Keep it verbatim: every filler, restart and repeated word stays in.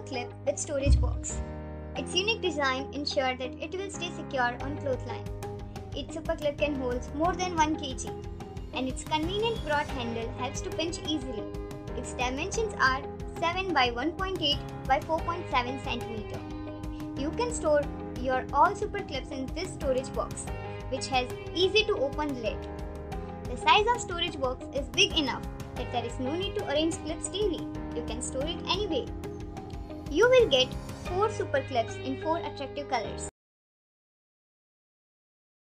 clip with storage box. Its unique design ensures that it will stay secure on clothesline. Each super clip can hold more than one kilogram, and its convenient broad handle helps to pinch easily. Its dimensions are seven by one point eight by four point seven centimeters. You can store your all super clips in this storage box, which has easy to open lid. The size of storage box is big enough that there is no need to arrange clips daily. You can store it anyway. You will get four super clips in four attractive colors.